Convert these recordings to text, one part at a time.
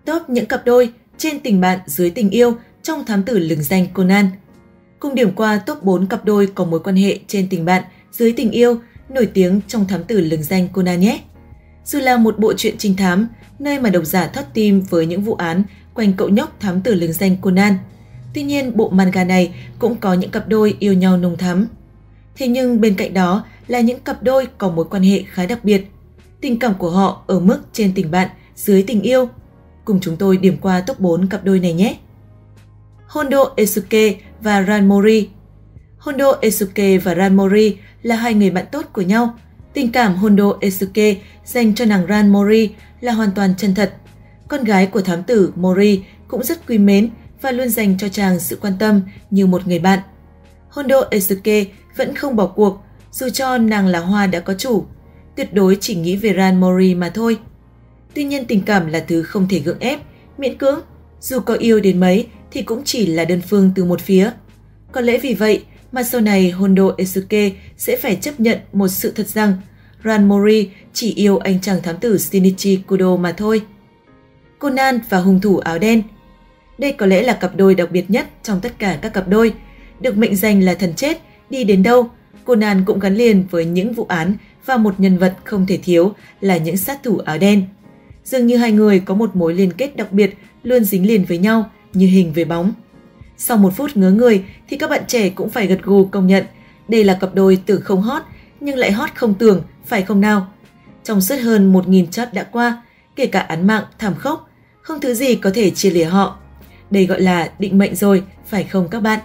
Top những cặp đôi trên tình bạn dưới tình yêu trong thám tử lừng danh Conan. Cùng điểm qua top 4 cặp đôi có mối quan hệ trên tình bạn dưới tình yêu nổi tiếng trong thám tử lừng danh Conan nhé. Dù là một bộ truyện trinh thám, nơi mà độc giả thót tim với những vụ án quanh cậu nhóc thám tử lừng danh Conan. Tuy nhiên, bộ manga này cũng có những cặp đôi yêu nhau nồng thắm. Thế nhưng bên cạnh đó là những cặp đôi có mối quan hệ khá đặc biệt. Tình cảm của họ ở mức trên tình bạn, dưới tình yêu. Cùng chúng tôi điểm qua top 4 cặp đôi này nhé. Hondo Eisuke và Ran Mori. Hondo Eisuke và Ran Mori là hai người bạn tốt của nhau. Tình cảm Hondo Eisuke dành cho nàng Ran Mori là hoàn toàn chân thật. Con gái của thám tử Mori cũng rất quý mến và luôn dành cho chàng sự quan tâm như một người bạn. Hondo Eisuke vẫn không bỏ cuộc, dù cho nàng là hoa đã có chủ, tuyệt đối chỉ nghĩ về Ran Mori mà thôi. Tuy nhiên tình cảm là thứ không thể gượng ép, miễn cưỡng, dù có yêu đến mấy thì cũng chỉ là đơn phương từ một phía. Có lẽ vì vậy mà sau này Hondo Eisuke sẽ phải chấp nhận một sự thật rằng Ran Mori chỉ yêu anh chàng thám tử Shinichi Kudo mà thôi. Conan và hung thủ áo đen. Đây có lẽ là cặp đôi đặc biệt nhất trong tất cả các cặp đôi. Được mệnh danh là thần chết, đi đến đâu, Conan cũng gắn liền với những vụ án và một nhân vật không thể thiếu là những sát thủ áo đen. Dường như hai người có một mối liên kết đặc biệt luôn dính liền với nhau như hình với bóng. Sau một phút ngớ người thì các bạn trẻ cũng phải gật gù công nhận đây là cặp đôi tưởng không hot nhưng lại hot không tưởng, phải không nào? Trong suốt hơn 1000 chap đã qua, kể cả án mạng thảm khốc, không thứ gì có thể chia lìa họ. Đây gọi là định mệnh rồi, phải không các bạn?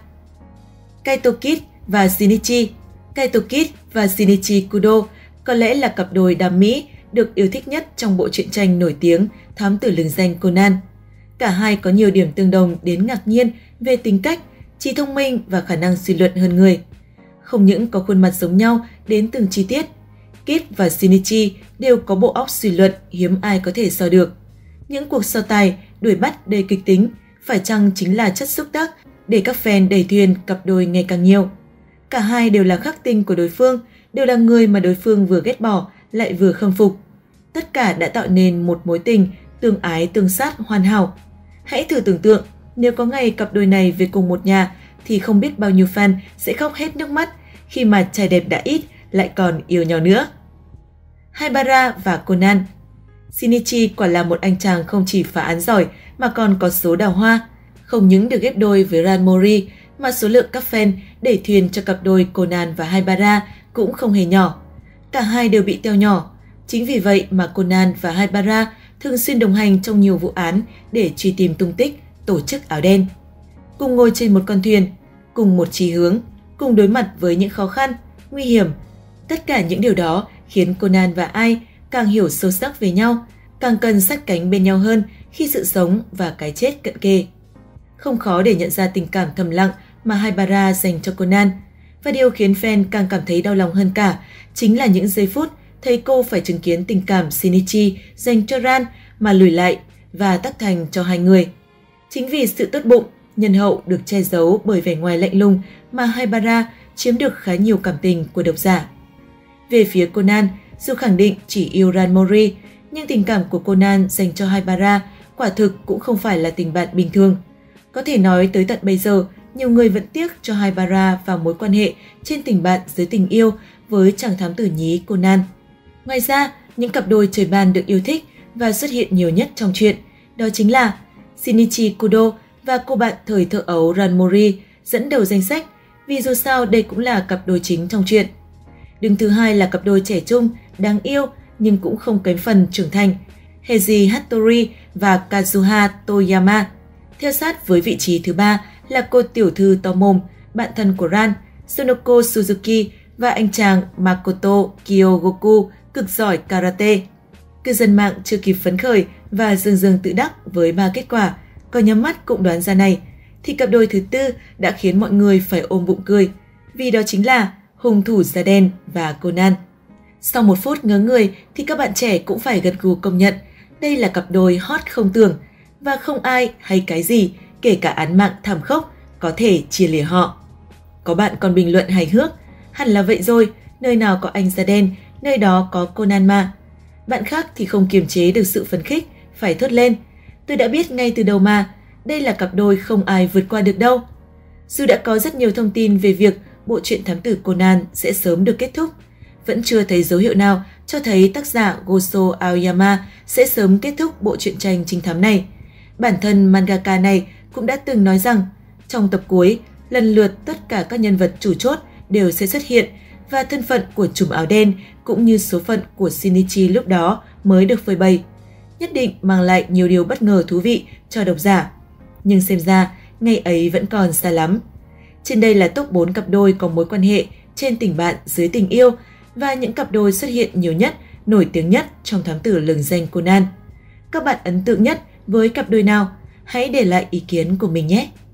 Kaito Kid và Shinichi. Kaito Kid và Shinichi Kudo có lẽ là cặp đôi đam mỹ được yêu thích nhất trong bộ truyện tranh nổi tiếng Thám tử lừng danh Conan. Cả hai có nhiều điểm tương đồng đến ngạc nhiên về tính cách, trí thông minh và khả năng suy luận hơn người. Không những có khuôn mặt giống nhau đến từng chi tiết, Kid và Shinichi đều có bộ óc suy luận hiếm ai có thể so được. Những cuộc so tài, đuổi bắt đầy kịch tính, phải chăng chính là chất xúc tác để các fan đẩy thuyền cặp đôi ngày càng nhiều. Cả hai đều là khắc tinh của đối phương, đều là người mà đối phương vừa ghét bỏ lại vừa khâm phục. Tất cả đã tạo nên một mối tình tương ái tương sát hoàn hảo. Hãy thử tưởng tượng, nếu có ngày cặp đôi này về cùng một nhà thì không biết bao nhiêu fan sẽ khóc hết nước mắt khi mà trai đẹp đã ít lại còn yêu nhau nữa. Haibara và Conan. Shinichi quả là một anh chàng không chỉ phá án giỏi mà còn có số đào hoa. Không những được ghép đôi với Ran Mori mà số lượng các fan đẩy thuyền cho cặp đôi Conan và Haibara cũng không hề nhỏ. Cả hai đều bị teo nhỏ. Chính vì vậy mà Conan và Haibara thường xuyên đồng hành trong nhiều vụ án để truy tìm tung tích tổ chức áo đen. Cùng ngồi trên một con thuyền, cùng một chí hướng, cùng đối mặt với những khó khăn, nguy hiểm. Tất cả những điều đó khiến Conan và Ai càng hiểu sâu sắc về nhau, càng cần sát cánh bên nhau hơn khi sự sống và cái chết cận kề. Không khó để nhận ra tình cảm thầm lặng mà Haibara dành cho Conan. Và điều khiến fan càng cảm thấy đau lòng hơn cả chính là những giây phút thấy cô phải chứng kiến tình cảm Shinichi dành cho Ran mà lùi lại và tác thành cho hai người. Chính vì sự tốt bụng, nhân hậu được che giấu bởi vẻ ngoài lạnh lùng mà Haibara chiếm được khá nhiều cảm tình của độc giả. Về phía Conan, dù khẳng định chỉ yêu Ran Mori, nhưng tình cảm của Conan dành cho Haibara quả thực cũng không phải là tình bạn bình thường. Có thể nói tới tận bây giờ, nhiều người vẫn tiếc cho Haibara vào mối quan hệ trên tình bạn dưới tình yêu với chàng thám tử nhí Conan. Ngoài ra, những cặp đôi trời ban được yêu thích và xuất hiện nhiều nhất trong truyện, đó chính là Shinichi Kudo và cô bạn thời thơ ấu Ran Mori dẫn đầu danh sách, vì dù sao đây cũng là cặp đôi chính trong truyện. Đứng thứ hai là cặp đôi trẻ trung, đáng yêu nhưng cũng không kém phần trưởng thành, Heiji Hattori và Kazuha Toyama. Theo sát với vị trí thứ ba là cô tiểu thư to mồm, bạn thân của Ran, Sonoko Suzuki và anh chàng Makoto Kyogoku cực giỏi karate. Cư dân mạng chưa kịp phấn khởi và dương tự đắc với 3 kết quả, có nhắm mắt cũng đoán ra này, thì cặp đôi thứ tư đã khiến mọi người phải ôm bụng cười, vì đó chính là hung thủ da đen và Conan. Sau một phút ngớ người thì các bạn trẻ cũng phải gật gù công nhận đây là cặp đôi hot không tưởng, và không ai hay cái gì, kể cả án mạng thảm khốc, có thể chia lìa họ. Có bạn còn bình luận hài hước, hẳn là vậy rồi, nơi nào có anh da đen, nơi đó có Conan mà. Bạn khác thì không kiềm chế được sự phấn khích, phải thốt lên. Tôi đã biết ngay từ đầu mà, đây là cặp đôi không ai vượt qua được đâu. Dù đã có rất nhiều thông tin về việc bộ truyện thám tử Conan sẽ sớm được kết thúc, vẫn chưa thấy dấu hiệu nào cho thấy tác giả Gosho Aoyama sẽ sớm kết thúc bộ truyện tranh trinh thám này. Bản thân mangaka này cũng đã từng nói rằng, trong tập cuối, lần lượt tất cả các nhân vật chủ chốt đều sẽ xuất hiện và thân phận của trùm áo đen cũng như số phận của Shinichi lúc đó mới được phơi bày. Nhất định mang lại nhiều điều bất ngờ thú vị cho độc giả. Nhưng xem ra, ngày ấy vẫn còn xa lắm. Trên đây là top 4 cặp đôi có mối quan hệ trên tình bạn dưới tình yêu và những cặp đôi xuất hiện nhiều nhất, nổi tiếng nhất trong thám tử lừng danh Conan. Các bạn ấn tượng nhất với cặp đôi nào? Hãy để lại ý kiến của mình nhé!